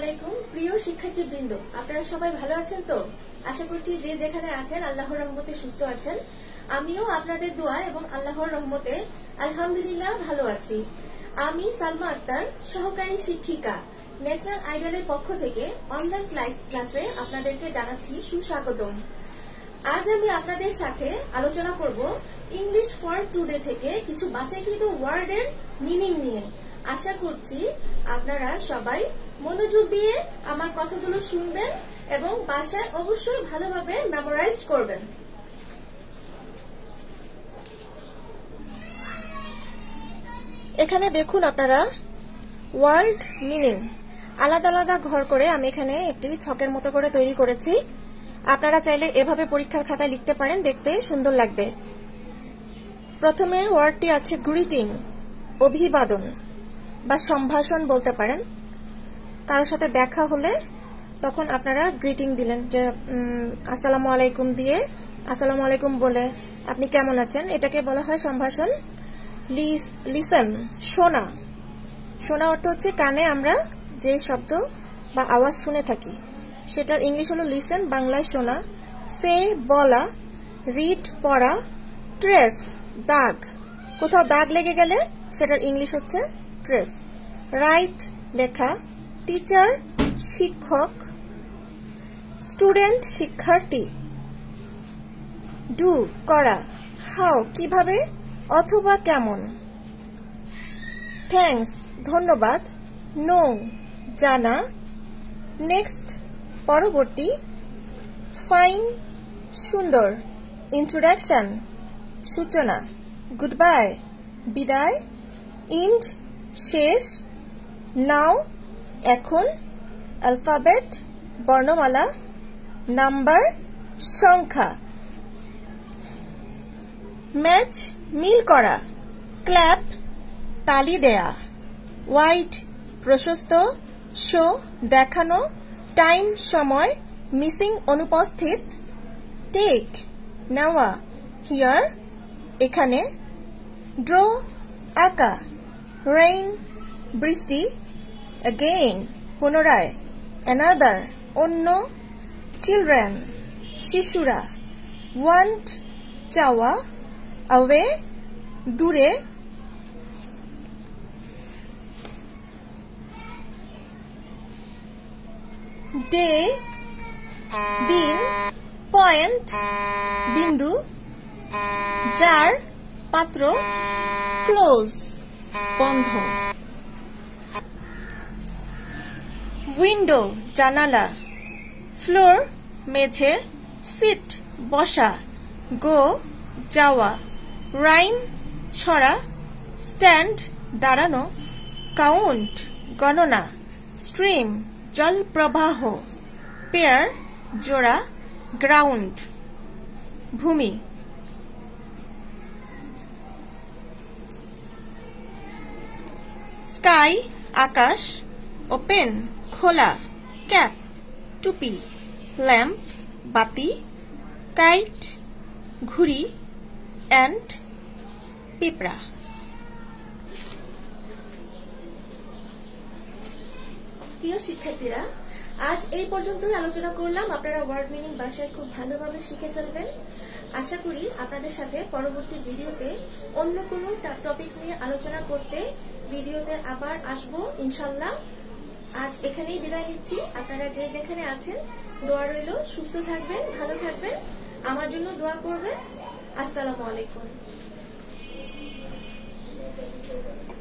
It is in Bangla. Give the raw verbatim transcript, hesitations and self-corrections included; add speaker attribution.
Speaker 1: আলাইকুম প্রিয় শিক্ষার্থীবৃন্দ, আপনারা সবাই ভালো আছেন তো? আশা করছি যে যেখানে আছেন আল্লাহর রহমতে সুস্থ আছেন। আমিও আপনাদের দোয়া এবং আল্লাহর রহমতে আলহামদুলিল্লাহ ভালো আছি। আমি সালমা আক্তার, সহকারী শিক্ষিকা, ন্যাশনাল আইডলের পক্ষ থেকে অনলাইন ক্লাস ক্লাসে আপনাদেরকে জানাচ্ছি সুস্বাগতম। আজ আমি আপনাদের সাথে আলোচনা করব ইংলিশ ফর টুডে থেকে কিছু বাছাইকৃত ওয়ার্ডের মিনিং নিয়ে। আশা করছি আপনারা সবাই মনোযোগ দিয়ে আমার কথাগুলো শুনবেন এবং বাসায় অবশ্যই ভালোভাবে মেমোরাইজ করবেন। এখানে দেখুন আপনারা ওয়ার্ড মিনিং আলাদা আলাদা ঘর করে আমি এখানে একটি ছকের মতো করে তৈরি করেছি। আপনারা চাইলে এভাবে পরীক্ষার খাতায় লিখতে পারেন, দেখতে সুন্দর লাগবে। প্রথমে ওয়ার্ডটি আছে গ্রিটিং, অভিবাদন বা সম্ভাষণ বলতে পারেন। কারোর সাথে দেখা হলে তখন আপনারা গ্রিটিং দিলেন, যে আসসালামু আলাইকুম দিয়ে আসসালামু আলাইকুম বলে আপনি কেমন আছেন, এটাকে বলা হয় সম্ভাষণ। লিসেন, শোনা। শোনা অর্থ হচ্ছে কানে আমরা যে শব্দ বা আওয়াজ শুনে থাকি, সেটার ইংলিশ হলো লিসেন, বাংলায় শোনা। সে, বলা। রিড, পড়া। ট্রেস, দাগ, কোথাও দাগ লেগে গেলে সেটার ইংলিশ হচ্ছে ট্রেস। রাইট, লেখা। টিচার, শিক্ষক। স্টুডেন্ট, শিক্ষার্থী। ডু, করা। হাউ, কিভাবে অথবা কেমন। থ্যাঙ্কস, ধন্যবাদ। নো, জানা। নেক্সট, পরবর্তী। ফাইন, সুন্দর। ইন্ট্রোডাকশন, সূচনা। গুডবাই, বিদায়। ইন্ড, শেষ। নাও, এখন। অ্যালফাবেট, বর্ণমালা। নাম্বার, সংখ্যা। ম্যাচ, মিল করা। ক্ল্যাপ, তালি দেয়া। ওয়াইড, প্রশস্ত। শো, দেখানো। টাইম, সময়। মিসিং, অনুপস্থিত। টেক, নেওয়া। হিয়ার, এখানে। ড্র, আঁকা। রেইন, বৃষ্টি। অ্যাগেইন, পুনরায়। অ্যানাদার, অন্য। চিলড্রেন, শিশুরা। ওয়ান্ট, চাওয়া। অ্যাওয়ে, দূরে। ডে, দিন। পয়েন্ট, বিন্দু। জার, পাত্র। ক্লোজ, বন্ধ। উইন্ডো, জানালা। ফ্লোর, মেঝে। সিট, বসা। গো, যাওয়া। রাইম, ছড়া। স্ট্যান্ড, দাঁড়ানো। কাউন্ট, গণনা। স্ট্রিম, জল প্রবাহ। পেয়ার, জোড়া। গ্রাউন্ড, ভূমি। স্কাই, আকাশ। ওপেন, খোলা। ক্যাপ, টুপি। ল্যাম্প, বাতি। কাইট, ঘুড়ি। অ্যান্ট, পিঁপড়া। প্রিয় শিক্ষার্থীরা, আজ এই পর্যন্তই আলোচনা করলাম। আপনারা ওয়ার্ড মিনিং বাসায় খুব ভালোভাবে শিখে ফেলবেন। আশা করি আপনাদের সাথে পরবর্তী ভিডিওতে অন্য কোনো টপিক নিয়ে আলোচনা করতে ভিডিওতে আবার আসবো ইনশাল্লাহ। আজ এখানেই বিদায় নিচ্ছি। আপনারা যে যেখানে আছেন দোয়া রইল, সুস্থ থাকবেন, ভালো থাকবেন, আমার জন্য দোয়া করবেন। আসসালামু আলাইকুম।